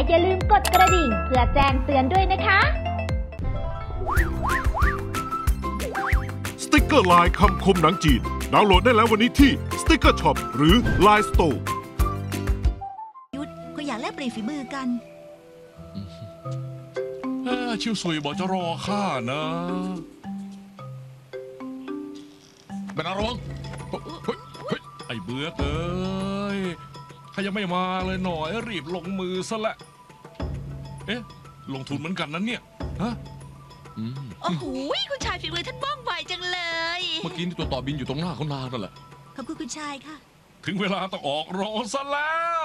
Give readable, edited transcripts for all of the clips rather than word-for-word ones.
อย่าลืมกดกระดิ่งเพื่อแจ้งเตือนด้วยนะคะสติกเกอร์ลายคำคมหนังจีนดาวน์โหลดได้แล้ววันนี้ที่ Sticker Shop หรือ Line Store ยุทธก็อยากแลกเปลี่ยนฝีมือกันชิวซุยบอกจะรอข้านะเป็นอะไรวะไอ้เบื่อเอ้ยข้ายังไม่มาเลยหน่อยรีบลงมือซะละเอ๊ะลงทุนเหมือนกันนั้นเนี่ยฮะโอ้โหคุณชายฝีมือท่านว่องไวจังเลยเมื่อกี้นี่ตัวต่อบินอยู่ตรงหน้าเขานานนั่นแหละขอบคุณคุณชายค่ะถึงเวลาต้องออกโรงซะแล้ว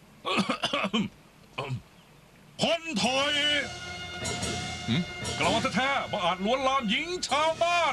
คนถอยกล่าวแท้ๆมาอาจล้วนลามหญิงชาวบ้าน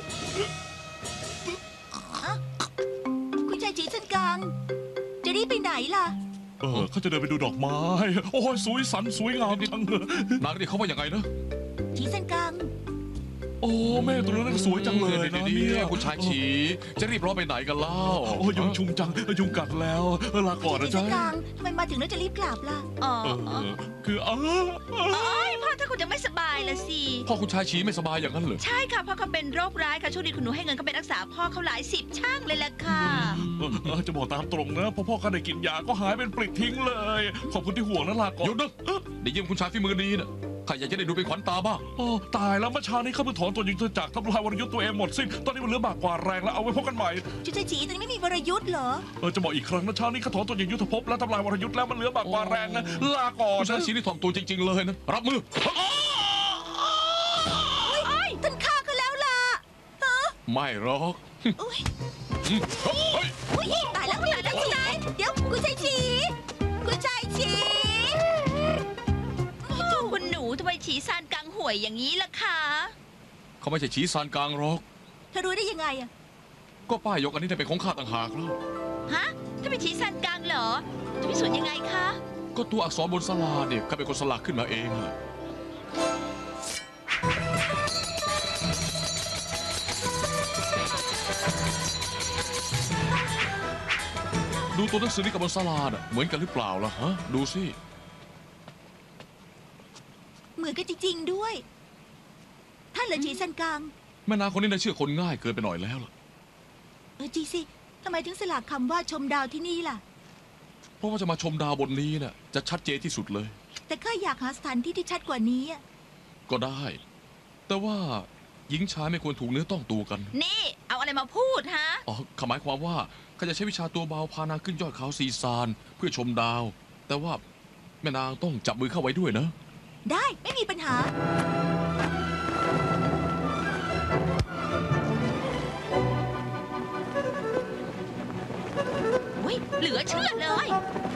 คุณชายจีเซินกังจะรีบไปไหนล่ะเขาจะเดินไปดูดอกไม้โอ้ยสวยสันสวยงามจังเลยนางนี่เขาว่ายังไงนะจีเซินกังโอ้แม่ตัวนั้นสวยจังเลยนะเนี่ยคุณชายฉีจะรีบร้อนไปไหนกันเล่าโอ้ยุงชุมจังยุงกัดแล้วลาก่อนนะจ๊ะจีเซินกังทำไมมาถึงแล้วจะรีบกลับล่ะคือพ่อถ้าคุณจะไม่สบายละสิพ่อคุณชายฉีไม่สบายอย่างนั้นเหรอใช่ค่ะพ่อเขาเป็นโรคร้ายค่ะช่วงนี้คุณหนูให้เงินเขาไปรักษาพ่อเขาหลาย10ช่างเลยล่ะค่ะจะบอกตามตรงนะพอพ่อเขาได้กินยาก็หายเป็นปลิดทิ้งเลยขอบคุณที่ห่วงนะลาก่อนหยุดนะได้ยินคุณชายฝีมือดีนะข้าอยากจะได้ดูเป็นขวัญตาบ้างตายแล้วเมื่อเช้านี้ข้าเพิ่งถอนตัวยิงตัวจากทำลายวรยุทธ์ตัวเองหมดสิ้นตอนนี้มันเหลือบากกว่าแรงแล้วเอาไว้พบกันใหม่จุดใจจีตรงนี้ไม่มีวรยุทธ์เหรอจะบอกอีกครั้งนะเช้านี้ข้าถอนตัวยิงยุทธภพแล้วทำลายวรยุทธ์แล้วมันเหลือบากกว่าแรงนะลาก่อนคุณชายฉีนี่ถ่อมตัวจริงๆเลยนะรับมือท่านฆ่ากันแล้วล่ะไม่หรอกตายแล้วคุณชายเดี๋ยวคุณชายฉีคุณชายฉีคุณหนูทำไมฉีซานกังห่วยอย่างนี้ล่ะคะเขาไม่ใช่ฉีซานกังหรอกเธอรู้ได้ยังไงอ่ะก็ป้ายยกอันนี้เป็นของข้าต่างหากแล้วฮะถ้าเป็นฉีซานกังเหรอจะพิสูจน์ยังไงคะก็ตัวอักษรบนสลากเนี่ยข้าเป็นคนสลักขึ้นมาเองเลยดูตัวหนังสือนี่กับบนสลากเหมือนกันหรือเปล่าล่ะฮะดูสิเหมือนกันจริงๆด้วยท่านเหรอจีซันกังแม่นางคนนี้น่าเชื่อคนง่ายเกินไปหน่อยแล้วล่ะจีสิทำไมถึงสลักคำว่าชมดาวที่นี่ล่ะเพราะว่าจะมาชมดาวบนนี้น่ะจะชัดเจนที่สุดเลยแต่ข้าอยากหาสถานที่ที่ชัดกว่านี้ก็ได้แต่ว่าหญิงชายไม่ควรถูกเนื้อต้องตัวกันนี่เอาอะไรมาพูดฮะหมายความว่าข้าจะใช้วิชาตัวเบาพานางขึ้นยอดเขาซีซานเพื่อชมดาวแต่ว่าแม่นางต้องจับมือเข้าไว้ด้วยนะได้ไม่มีปัญหาเหลือเชื่อเลย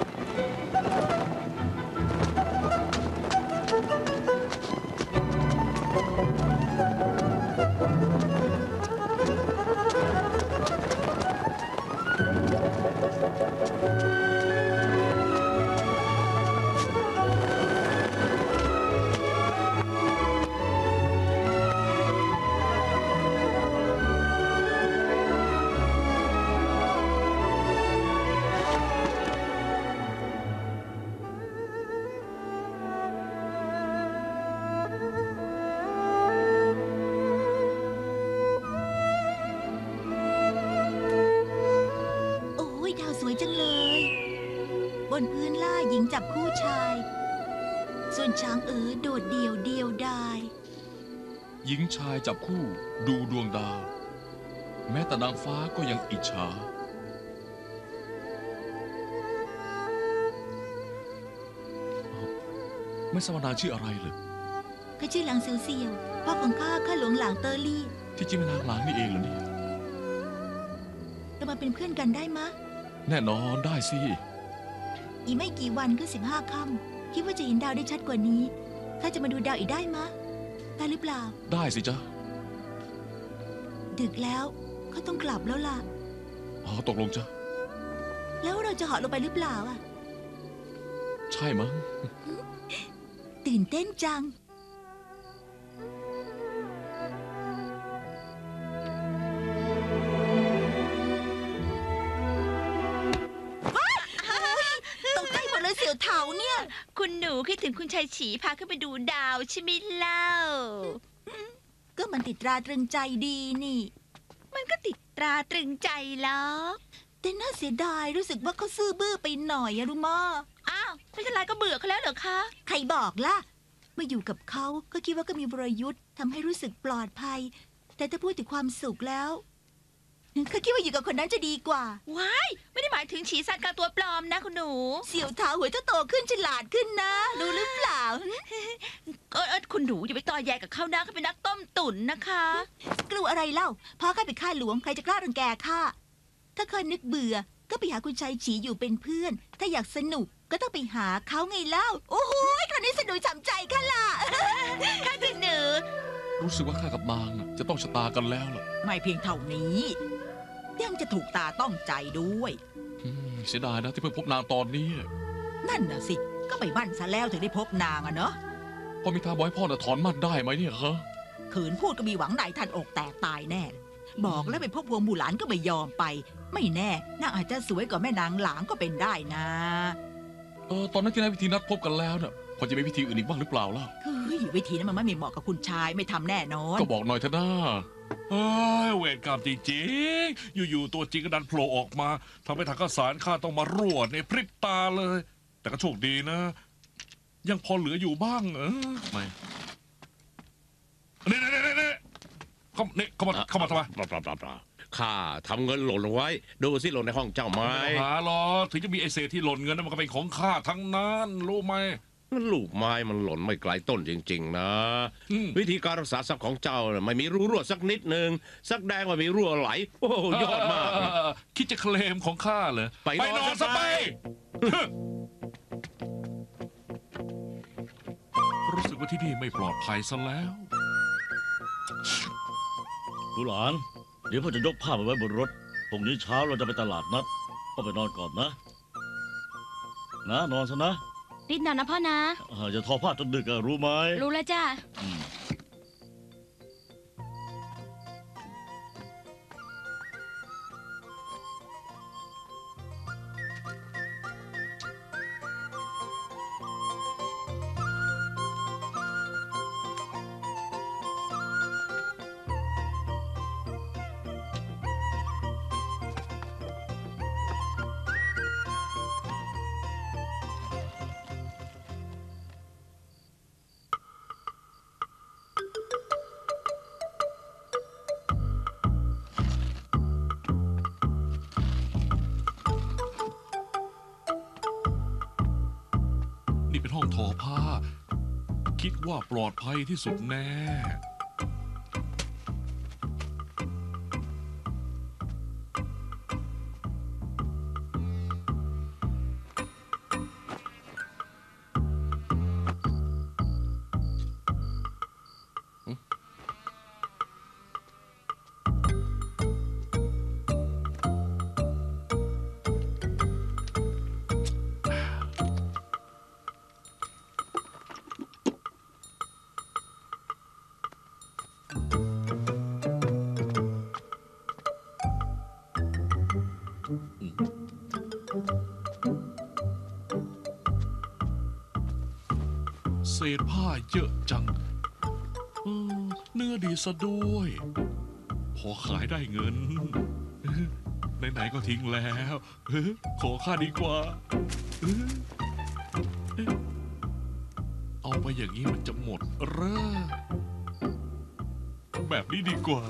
บนพื้นล่าหญิงจับคู่ชายส่วนช้างโดดเดี่ยวดายหญิงชายจับคู่ดูดวงดาวแม้แต่นางฟ้าก็ยังอิจฉาไม่ทราบว่านางชื่ออะไรเลยข้าชื่อหลางเซียวเซียวพ่อของข้าหลวงหลางเตอร์ลี่ที่จริงเป็นนางหลางนี่เองเหรอเนี่ยเรามาเป็นเพื่อนกันได้มะแน่นอนได้สิอีกไม่กี่วันก็15 ค่ำคิดว่าจะเห็นดาวได้ชัดกว่านี้ข้าจะมาดูดาวอีกได้มะได้หรือเปล่าได้สิจ๊ะดึกแล้วเขาต้องกลับแล้วล่ะตกลงจ้ะแล้วเราจะเหาะลงไปหรือเปล่าใช่มั้งตื่นเต้นจังตกใจหมดเลยเสี่ยวเถาเนี่ยคุณหนูคิดถึงคุณชายฉีพาขึ้นไปดูดาวใช่ไหมเล่าก็มันติดตราตรึงใจดีนี่มันก็ติดตราตรึงใจแล้วแต่น่าเสียดายรู้สึกว่าเขาซื่อบื้อไปหน่อยอะรู้มาอ้าวไม่เป็นไรก็เบื่อเขาแล้วเหรอคะใครบอกล่ะเมื่ออยู่กับเขาก็คิดว่าก็มีวรยุทธ์ทำให้รู้สึกปลอดภัย แต่ถ้าพูดถึงความสุขแล้วเขาคิดว่าอยู่กับคนนั้นจะดีกว่าว้ายไม่ได้หมายถึงฉีสันกลางตัวปลอมนะคุณหนูเสี่ยวเท้าหัวจะโตขึ้นฉลาดขึ้นนะรู้หรือเปล่าคุณหนูอย่าไปต่อแยกับเขานะเขาเป็นนักต้มตุ๋นนะคะกลัวอะไรเล่าพ่อข้าเป็นข้าหลวงใครจะกล้ารังแกข้าถ้าเคยนึกเบื่อก็ไปหาคุณชายฉีอยู่เป็นเพื่อน ถ้าอยากสนุกก็ต้องไปหาเขาไงเล่า โอ้โหคราวนี้สนุกฉ่ำใจข้าล่ะค่ะคุณหนูรู้สึกว่าข้ากับนางน่ะจะต้องชะตากันแล้วล่ะไม่เพียงเท่านี้ ยังจะถูกตาต้องใจด้วยเสียดายนะที่เพิ่งพบนางตอนนี้นั่นน่ะสิ ก็ไปมั่นซะแล้วถึงได้พบนางอะเนาะพอมีทางบอยพ่อน่ะถอนมั่นได้ไหมเนี่ยฮะขืนพูดก็มีหวังนายท่านอกแตกตายแน่ บอกแล้วไปพบวงบูหลานก็ไม่ยอมไป ไม่แน่นางอาจจะสวยกว่าแม่นางหลางก็เป็นได้นะตอนนั้นที่นายวิธีนัดพบกันแล้วน่ะพอจะมีวิธีอื่นอีกบ้างหรือเปล่าล่ะเฮ้ยวิธีนั้นมันไม่เหมาะกับคุณชายไม่ทำแน่นอนก็บอกหน่อยเถอะนะเฮ้ยเวรกรรมจริงๆ อยู่ๆตัวจริงก็ดันโผล่ออกมาทำให้ทางข้าสารข้าต้องมารวดในพริบตาเลย แต่ก็โชคดีนะ ยังพอเหลืออยู่บ้างไม่นี่เข้ามาทำไมปลาข้าทำเงินหล่นไว้ ดูสิหล่นในห้องเจ้าไหมไม่ต้องหาหรอกถึงจะมีไอเศษที่หล่นเงินนั้นมันก็เป็นของข้าทั้งนั้นรู้ไหมลูกไม้มันหล่นไม่ไกลต้นจริง ๆ นะอืมวิธีการรักษาทรัพย์ของเจ้าน่ะไม่มีรูรั่วสักนิดหนึ่งสักแดงว่ามีรั่วไหล โอ้โหยอดมากคิดจะเคลมของข้าเหรอไปนอนซะซะไปไปรู้สึกว่าที่นี่ไม่ปลอดภัยซะแล้วกุหลานเดี๋ยวพ่อจะยกผ้าไปไว้บนรถพรุ่งนี้เช้าเราจะไปตลาดนัดพ่อไปนอนก่อนนะ นอนซะนะรีบนอนนะพ่อนะจะทอผ้าจนดึกอะรู้ไหมรู้แล้วจ้าอืมนี่เป็นห้องทอผ้า คิดว่าปลอดภัยที่สุดแน่ เศษผ้าเยอะจังเนื้อดีซะด้วย พอขายได้เงิน ไหนๆก็ทิ้งแล้วขอค่าดีกว่า เอาไปอย่างนี้มันจะหมดเหรอแบบนี้ดีกว่า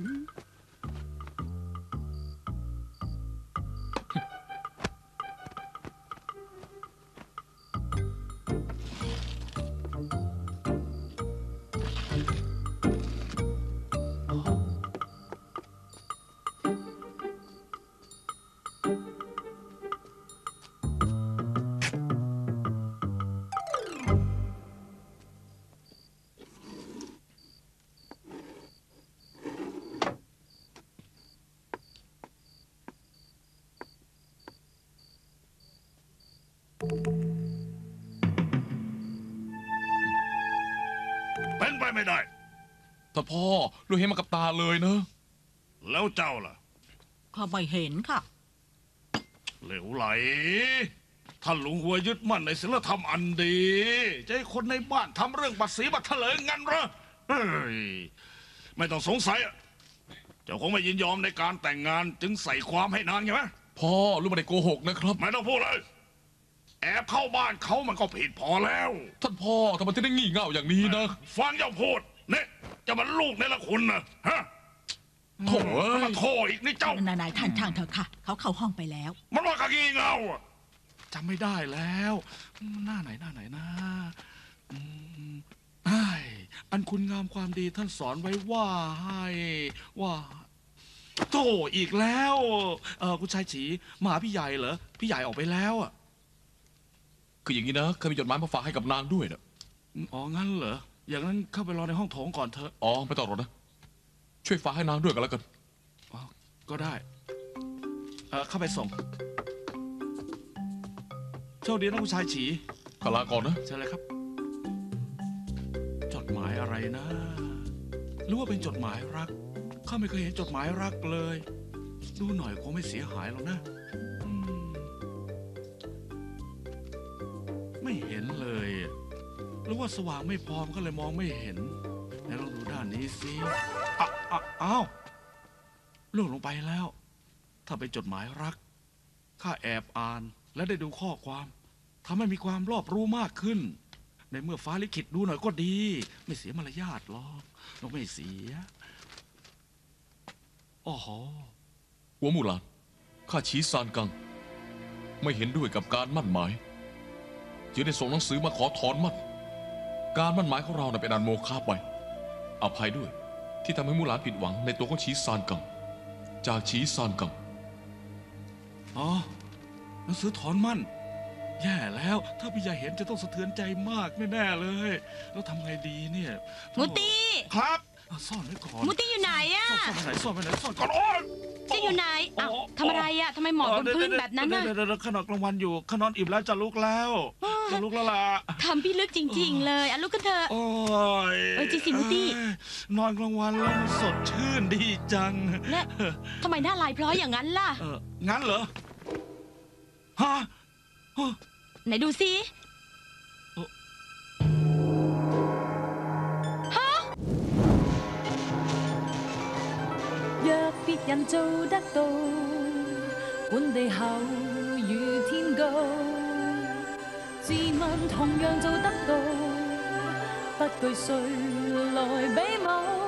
เป็นไปไม่ได้แต่พ่อรู้เห็นมากับตาเลยเนอะแล้วเจ้าล่ะข้าไม่เห็นค่ะเหลวไหลท่านลุงหัวยึดมั่นในศีลธรรมอันดีจะให้คนในบ้านทำเรื่องบัตรสีบัตรเถลิงงั้นเหรอเฮ้ยไม่ต้องสงสัยอะเจ้าคงไม่ยินยอมในการแต่งงานจึงใส่ความให้นางใช่ไหมพ่อลูกไม่ได้โกหกนะครับไม่ต้องพูดเลย แอบเข้าบ้านเขามันก็ผิดพอแล้วท่านพ่อทำไมถึงได้งี่เง่าอย่างนี้นะฟังเจ้าพูดเนี่ยจะมันลูกในละคุณนะฮะโถ่เอ้ยมาโทษอีกนี่เจ้านายท่านช่างเถอะค่ะ เขาเข้าห้องไปแล้วมันว่ากะกีเงาอะจำไม่ได้แล้วหน้าไหนนะไอ้อันคุณงามความดีท่านสอนไว้ว่าโธ่อีกแล้วคุณชายฉีมาหาพี่ใหญ่เหรอพี่ใหญ่ออกไปแล้วอ่ะคืออย่างนี้นะเคยมีจดหมายมาฝากให้กับนางด้วยนะอ๋องั้นเหรออย่างนั้นเข้าไปรอในห้องโถงก่อนเถอะอ๋อไม่ต้องหรอกนะ ช่วยฝากให้นางด้วยกันแล้วกันอ๋อก็ได้เข้าไปส่งโชคดีนะคุณชายฉีขอลาก่อนนะเชิญเลยครับ จดหมายอะไรนะหรือว่าเป็นจดหมายรักข้าไม่เคยเห็นจดหมายรักเลย ดูหน่อยคงไม่เสียหายหรอกนะไม่เห็นเลยหรือว่าสว่างไม่พอมันก็เลยมองไม่เห็นไหนลองดูด้านนี้สิอ้าวล่วงลงไปแล้ว ถ้าเป็นจดหมายรักข้าแอบอ่านและได้ดูข้อความทำให้มีความรอบรู้มากขึ้น ในเมื่อฟ้าลิขิตดูหน่อยก็ดี ไม่เสียมารยาทหรอกเราไม่เสียโอ้โหหัวหมู่หลานข้าชี้ซานกัง ไม่เห็นด้วยกับการมั่นหมายจึงได้ส่งหนังสือมาขอถอนมั่น การมั่นหมายของเราเป็นอันโมฆะไปอภัยด้วยที่ทำให้หมู่หลานผิดหวังในตัวของชี้ซานกัง จากชี้ซานกังอ๋อหนังสือถอนมั่น แย่แล้ว ถ้าพี่ใหญ่เห็นจะต้องสะเทือนใจมากแน่ๆเลยแล้วทำไงดีเนี่ยมูตีครับซ่อนไว้ก่อนมูตีอยู่ไหนอะซ่อนไปไหนซ่อนก่อนโอ๊ยจะอยู่ไหนอ้าวทำอะไรอะทำไมหมอนบนพื้นแบบนั้นน่ะเดี๋ยวขนอนกลางวันอยู่ขนอนอิ่มแล้วจะลุกแล้วจะลุกแล้วล่ะทำพี่ลึกจริง ๆ เลยอ่ะลุกกันเถอะโอ้ยจริงสิมูตี้นอนกลางวันแล้วมันสดชื่นดีจังและทำไมหน้าลายพร้อยอย่างนั้นล่ะงั้นเหรอฮะไหนดูสิ若別人做得到，管地厚如天高，自問同樣做得到，不懼誰來比武。